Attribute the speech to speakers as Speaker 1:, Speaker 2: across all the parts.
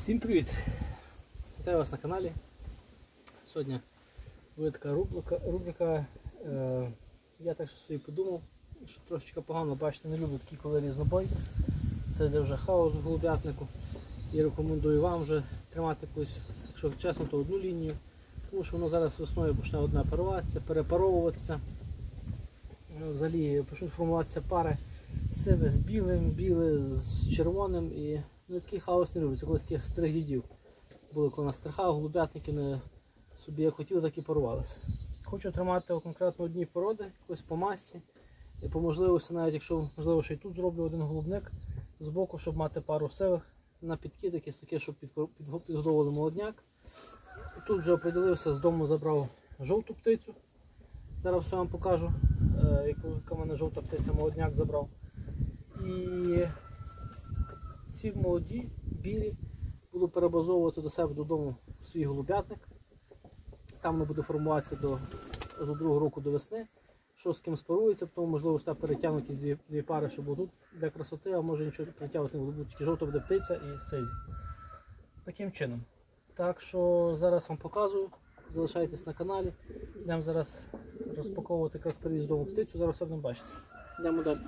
Speaker 1: Всім привіт! Вітаю вас на каналі. Сьогодні буде така рубрика. Я так собі подумав, що трошечки погано, бачите, не люблю такі, коли різнобой. Це йде вже хаос в голуб'ятнику. І рекомендую вам вже тримати якусь, якщо чесно, то одну лінію. Тому що воно зараз весною почне одна паруватися, перепаровуватися. Взагалі почнуть формуватися пари сиве з білим, біле з червоним. І такий хаос не люблю. Це колись таких старих дідів були, коли на стрихах голуб'ятники не собі як хотіли, так і парувалися. Хочу тримати конкретно одні породи, якось по масі. І по можливості, навіть якщо можливо, що і тут зроблю один голубник з боку, щоб мати пару сивих на підкид, якісь таке, щоб підгодовували молодняк. І тут вже оприділився, з дому забрав жовту птицю. Зараз все вам покажу, яка в мене жовта птиця, молодняк забрав. І ці молоді, білі, буду перебазовувати до себе додому в свій голуб'ятник. Там не буду формуватися до другого року до весни. Що з ким спарується, тому можливо сюди перетягну якісь дві пари, щоб тут для красоти, а може нічого перетягувати не буду, тільки жовта буде птиця і сизі. Таким чином. Так що зараз вам показую, залишайтесь на каналі. Йдемо зараз розпаковувати якраз привіз дому птицю, зараз все будемо бачити. Йдемо далі.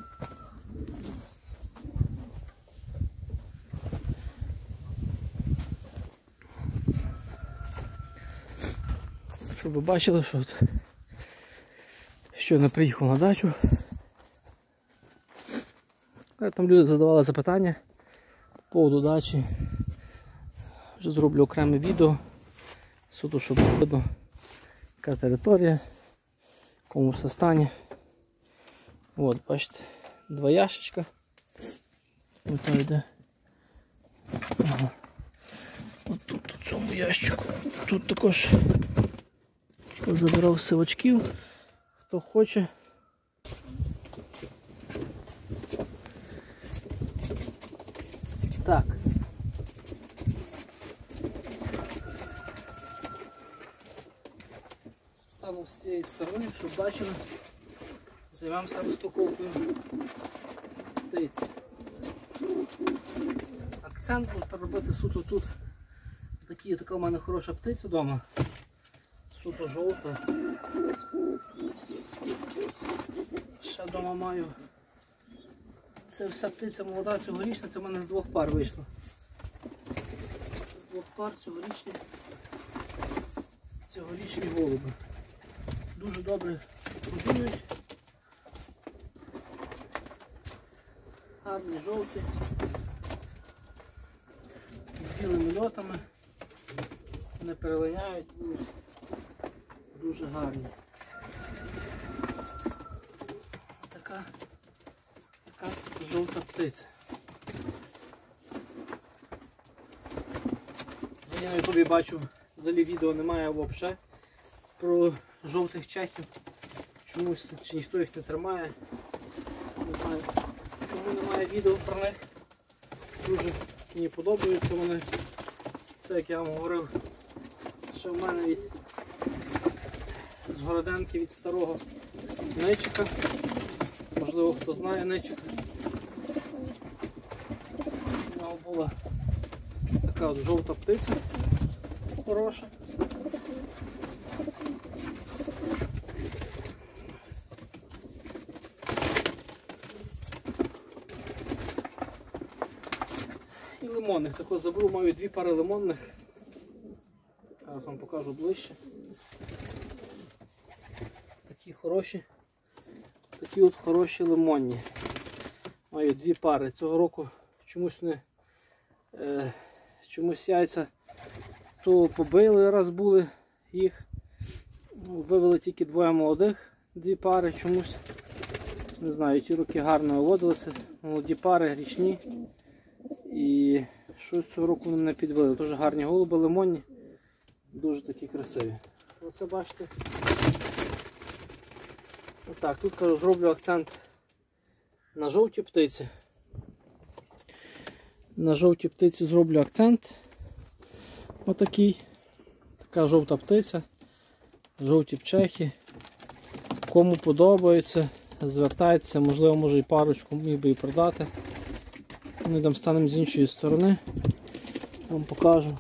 Speaker 1: Щоб ви бачили, що щойно приїхав на дачу. Там люди задавали запитання по поводу дачі. Вже зроблю окреме відео, суто, щоб видно, яка територія, в якому все стані. От, бачите, два ящичка. Ось там йде. Ага. От тут у цьому ящику. Тут також забирав сивачків, хто хоче. Так. Стану з цієї сторони, щоб бачили. Займемося розпаковкою птиці. Акцент буду робити суто тут. Така в мене хороша птиця вдома. Суто жовта. Ще вдома маю. Це вся птиця молода, цьогорічна, це в мене з двох пар вийшло. З двох пар цьогорічні голуби. Дуже добре годують. Гарні жовті. З білими льотами. Не перелиняють, будуть дуже гарні. Така жовта птиця. Я на ютубі бачу, взагалі відео немає взагалі про жовтих чехів. Чомусь чи ніхто їх не тримає. Не знаю, чому немає відео про них. Дуже мені подобаються вони. Це, як я вам говорив, що в мене з Городенки від старого Ничика. Можливо, хто знає Ничика. У нього була така от жовта птиця хороша. І лимонних. Також заберу, маю дві пари лимонних. Зараз вам покажу ближче. Такі от хороші лимонні. Маю дві пари. Цього року чомусь яйця то побили, раз були їх. Вивели тільки двоє молодих, дві пари чомусь. Не знаю, ті роки гарно виводилися. Молоді пари, річні. І щось цього року вони мене підвели. Дуже гарні голуби, лимонні. Дуже такі красиві. Оце бачите. Отак, тут кажу, зроблю акцент на жовті птиці. На жовті птиці зроблю акцент. Отакий. Така жовта птиця. Жовті чехи. Кому подобається, звертайтеся, можливо, може і парочку міг би і продати. Ми там станемо з іншої сторони. Вам покажу.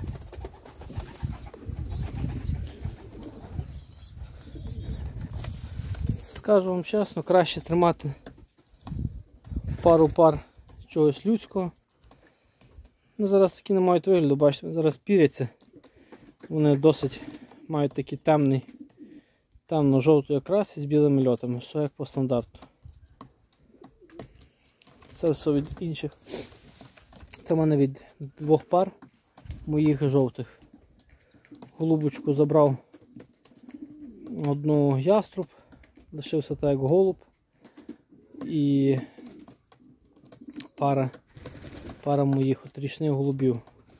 Speaker 1: Скажу вам чесно, краще тримати пару пар чогось людського. Ну, зараз такі не мають вигляду, бачите, зараз піряться. Вони досить мають такий темно-жовтий окрас із білими льотами, все як по стандарту. Це все від інших. Це в мене від 2 пар моїх жовтих. Голубочку забрав одну яструб, лишився так як голуб. І пара моїх річних голубів.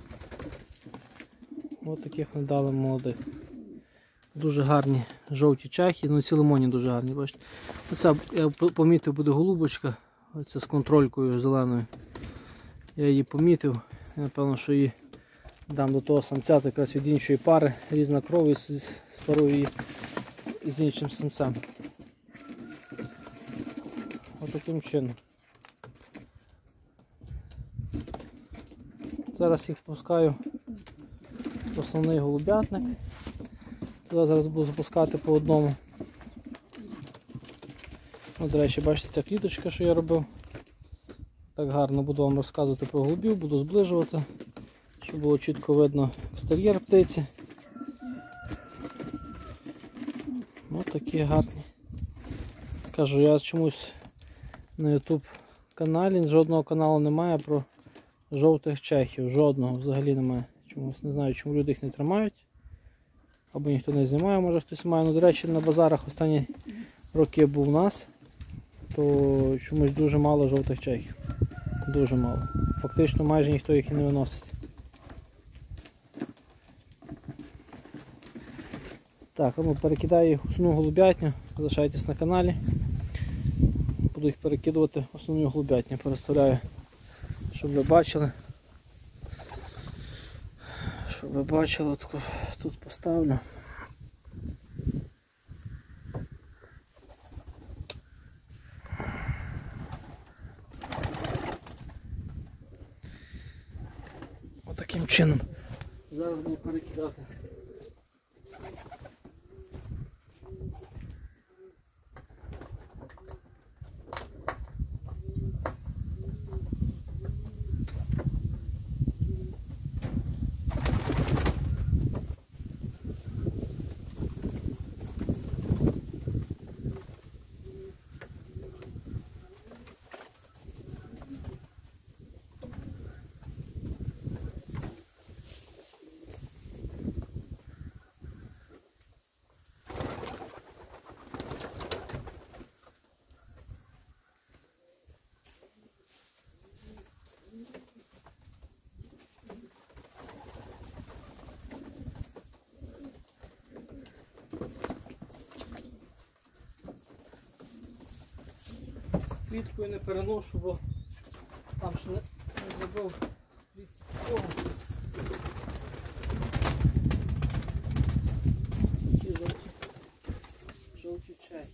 Speaker 1: Ось таких вони дали молодих. Дуже гарні жовті чахи, ну ці лимоні дуже гарні, бачите. Оце я помітив, буде голубочка, оце з контролькою зеленою. Я її помітив, напевно, що її дам до того самця, то якраз від іншої пари, різна кров, і спарую її з іншим самцем. Ось таким чином. Зараз їх пускаю в основний голубятник. Туди зараз буду запускати по одному. О, до речі, бачите, ця кліточка, що я робив. Так гарно буду вам розказувати про голубів, буду зближувати, щоб було чітко видно екстер'єр птиці. Ось такі гарні. Кажу, я чомусь на YouTube каналі, жодного каналу немає про жовтих чехів, жодного взагалі немає. Чомусь не знаю, чому люди їх не тримають. Або ніхто не знімає, може хтось має. Ну, до речі, на базарах останні роки був у нас, то чомусь дуже мало жовтих чехів. Дуже мало. Фактично майже ніхто їх і не виносить. Так, а ми перекидаю їх в основну голубятню. Залишайтесь на каналі. Буду їх перекидувати в основну голубятню. Переставляю, щоб ви бачили. Щоб ви бачили, тут поставлю. Отаким чином. Зараз буду перекидати. Кліткою не переношу, бо там ще не зробив клітці такого. Такі жовті чайки.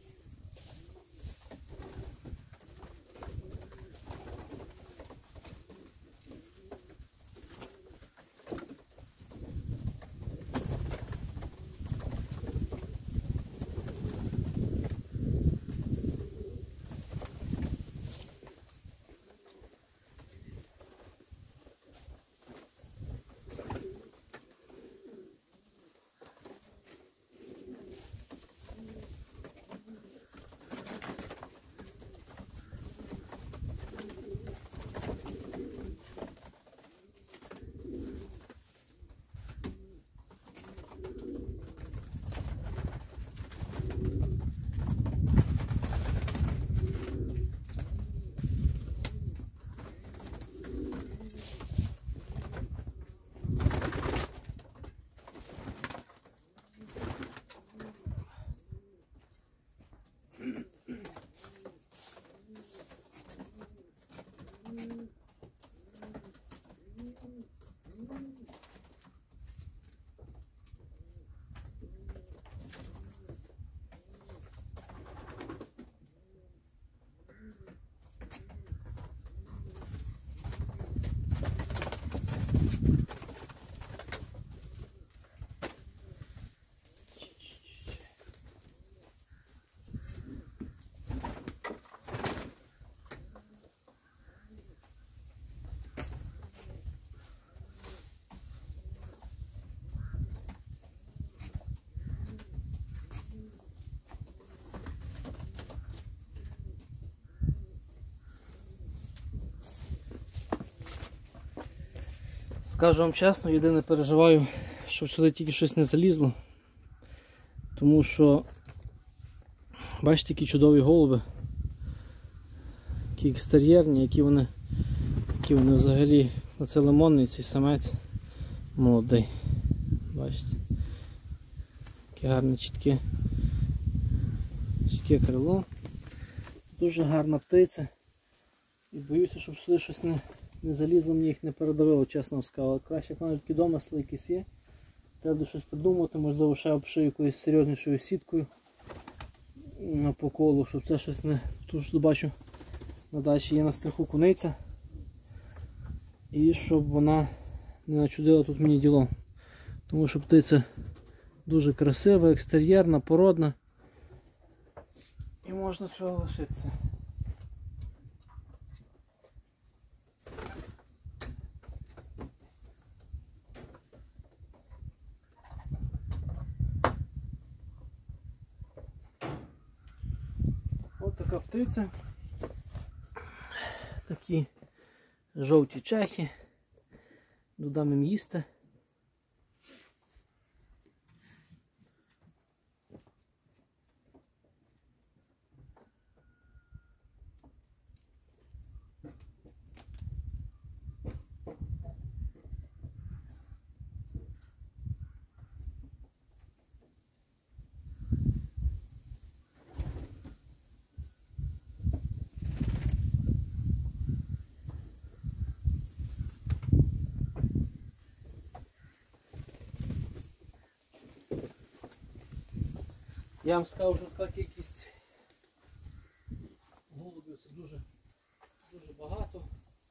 Speaker 1: Скажу вам чесно, єдине переживаю, щоб сюди тільки щось не залізло. Тому що, бачите, які чудові голуби. Які екстер'єрні, які вони взагалі, оце лимонний цей самець молодий. Бачите? Яке гарне чітке крило. Дуже гарна птиця. І боюся, щоб сюди щось не залізло, мені їх не передавило, чесно вам сказав. Краще, як вони такі домисли якісь є. Треба щось придумати, можливо, ще обшию якоюсь серйознішою сіткою по колу, щоб це щось не... Тут ж бачу, на дачі є на стриху куниця. І щоб вона не начудила тут мені діло. Тому що птиця дуже красива, екстер'єрна, породна. І можна цього лишитися. Ось така птиця. Такі жовті чехи. Додам їм їсти. Я вам скажу, що така кількість голубів, це дуже багато.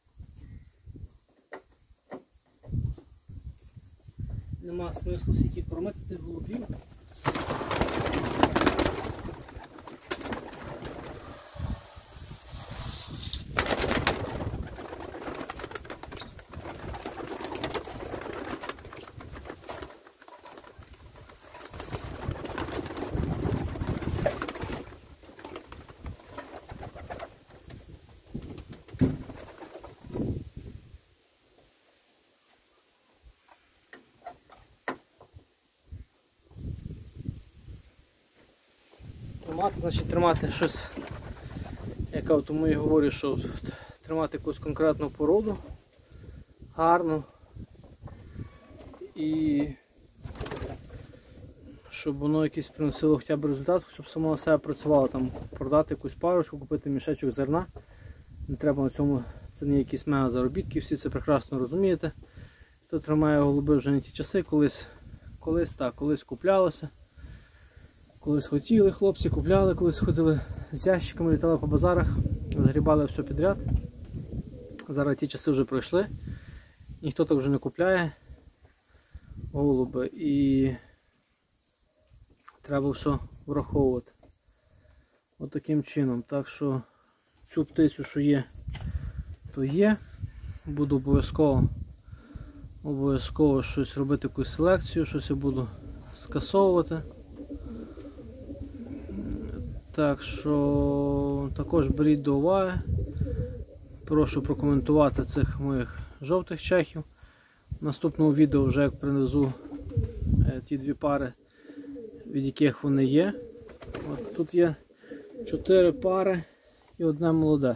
Speaker 1: Нема смислу стільки кормити тих голубів. Значить тримати щось, яка тому і говорю, що тримати якусь конкретну породу, гарну, і щоб воно якийсь приносило хоча б результат, щоб само на себе працювало, там продати якусь парочку, купити мішечок зерна. Не треба на цьому, це не якісь мега заробітки, всі це прекрасно розумієте. Хто тримає голуби вже не ті часи, колись куплялося. Колись хотіли хлопці, купляли, колись ходили з ящиками, літали по базарах, загрібали все підряд. Зараз ті часи вже пройшли, ніхто так вже не купляє голуби і треба все враховувати. От таким чином. Так що цю птицю, що є, то є. Буду обов'язково щось робити, якусь селекцію, щось я буду скасовувати. Так що також беріть до уваги. Прошу прокоментувати цих моїх жовтих чехів. В наступному відео вже як принесу ті дві пари, від яких вони є. От тут є 4 пари і одне молоде.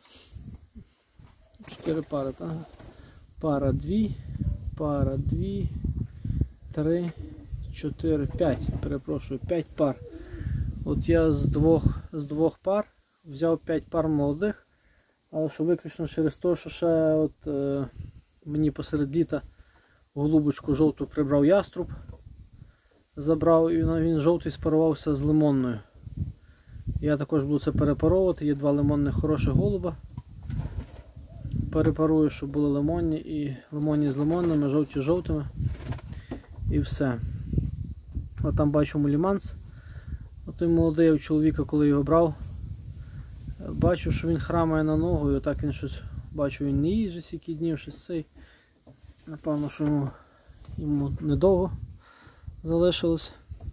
Speaker 1: 4 пари, так? Пара 2, 3, 4, 5. Перепрошую, 5 пар. От я з двох пар взяв 5 пар молодих, але що виключно через те, що ще от, мені посеред літа голубочку жовту прибрав яструб, забрав, і він жовтий спарувався з лимонною. Я також буду це перепаровувати, є 2 лимонних хороших голуба. Перепарую, щоб були лимонні, і лимонні з лимонними, жовті з жовтими. І все. От там бачу муліманс. Той молодий у чоловіка, коли його брав, бачу, що він храмає на ногу, і отак він щось, бачу, він не їсть вже стільки днів, щось цей. Напевно, що йому недовго залишилось.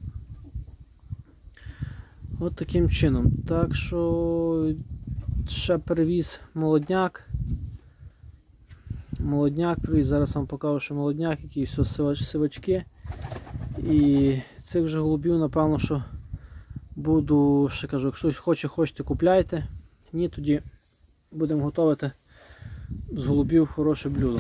Speaker 1: От таким чином. Так що ще перевіз молодняк. молодняк, друзі, зараз вам покажу, що молодняк, які все сивачки. І цих вже голубів, напевно, що буду, ще кажу, якщо хтось хочете, купляйте. Ні, тоді будемо готувати з голубів хороше блюдо.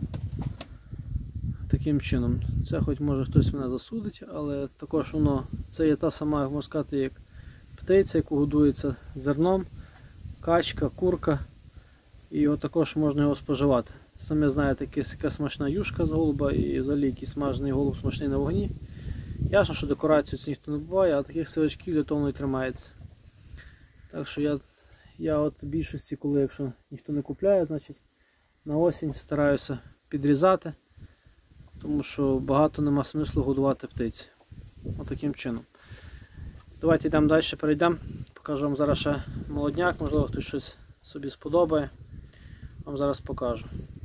Speaker 1: Таким чином. Це хоч може хтось мене засудить, але також воно, це є та сама, як можна сказати, як птиця, яку годується зерном, качка, курка. І його також можна його споживати. Самі знаєте, яка смачна юшка з голуба і взагалі який смажений голуб смачний на вогні. Ясно, що декорацію це ніхто не буває, а таких сивачків для того і тримається. Так що я от в більшості, коли якщо ніхто не купляє, значить на осінь стараюся підрізати, тому що багато нема смислу годувати птиці. Отаким чином. Давайте йдемо далі, перейдемо. Покажу вам зараз ще молодняк, можливо хтось щось собі сподобає. Вам зараз покажу.